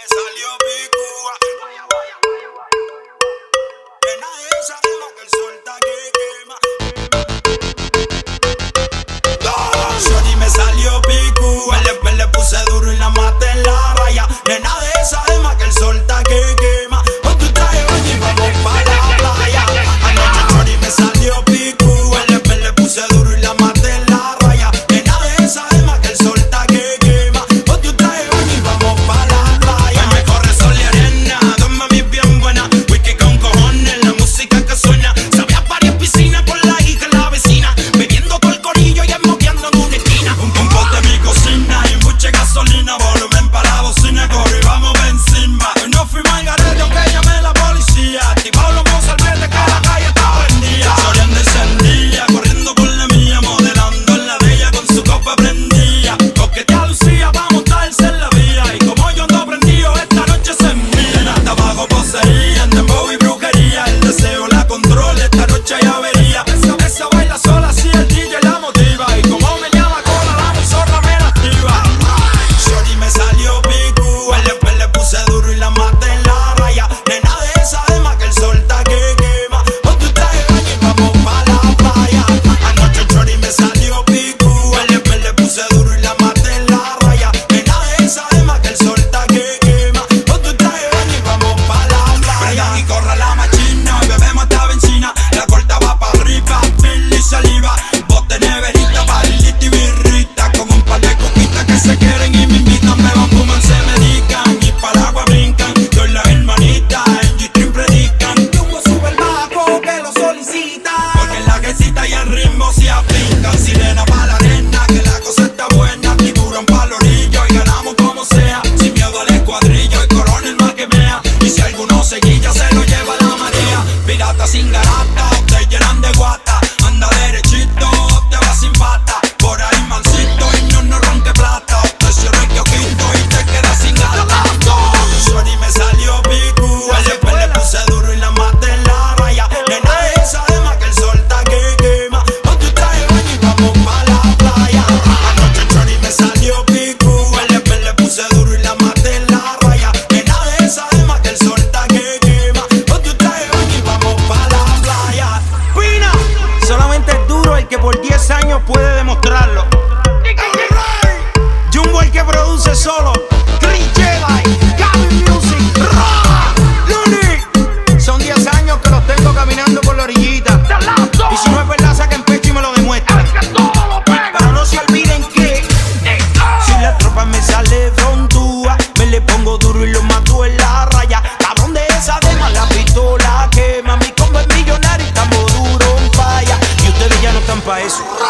me salió picúa. Nena, esa dema que el sol está que quema. Shorty me salió picúa. Le puse duro y la maté en la raya. Nena, de esa dema que el sol está que quema. Con tu traje baño y vamos pa' la playa. Anoche Shorty me salió picúa. Le puse duro y la maté en la raya. Nena, de esa dema que el sol está que quema. Con tu traje baño y vamos pa' la playa. Me corre sol y arena, dos mami bien buenas. Whisky con cojones, la música que suena. Sabía varias piscinas por la hija y la vecina. Bebiendo todo el corillo y esmoqueando en una esquina. Un pote en mi cocina y mucha gasolina. Volumen para la bocina, corre y vamos pa' encima. Hoy no fuimos al garete aunque llamé la policía. Activado los mozalbetes que la calle está prendida. Soriando encendida, corriendo por la mía. Modelando en la de ella con su copa prendida. Coquetea Lucía pa' montarse en la vía. Y como yo ando prendido, esta noche se mira. Hasta abajo poseía, en dembow y brujería. El deseo la controla, esta noche hay avería. Esa baila sola si el DJ la motiva. Y como me llama cola, la emisora me la activa. Shorty me salió picúa. Le puse duro y la maté en la raya. Nena, de esa dema que el sol está que quema. Con tu traje baño y vamos pa' la playa. Anoche Shorty me salió picúa. Le puse duro y la maté en la raya. Nena, de esa dema que el sol está que quema. Con tu traje baño y vamos pa' la playa. Y corra la machina, bebemos hasta benzina. La corta va pa' arriba, pil y saliva. Bote neverita, barrilita y birrita. Con un par de coquitas que se quieren y me invitan. Me van, fuman, se medican y para el agua brincan. Yo y la hermanita en G-Stream predican. Jumbo sube el bajo que lo solicita. Porque en la quesita y el ritmo se aplican. Sirena pa' la arena, que la cosa está buena. Tiburón pa' el orillo y ganamos como sea. Sin miedo al escuadrillo, el coronel más que mea. Y si alguno se guilla, se lo lleva la marea. Pirata sin garata, te llenan de guata. Anda derechito, te vas sin pata. Por ahí mansito y no ronque plata. Te cierro el kiosquito y te quedas sin gata. Shorty me salió picúa. Le puse duro y la maté en la raya. Nena, de esa dema que el sol está que quema. Con tu traje baño y vamos pa' la playa. Anoche Shorty me salió picúa. Le puse duro y la maté en la raya. Nena, de esa dema que el sol está que quema. Con tu traje baño y vamos pa' la playa. Pina, solamente es duro el que por 10 años puede demostrarlo. Jumbo el que produce solo. Chris Jedi, Gavin Music, Luni. Son 10 años que los tengo caminando por la orillita. Y si no es verdad, saquen pecho y me lo demuestran. Pero no se olviden que si la tropa me sale frontúa, me le pongo duro y lo mato en la raya. Cabrón, de esa dema la pistola quema. Mi combo es millonario y estamos duro en falla. Y ustedes ya no están pa' eso.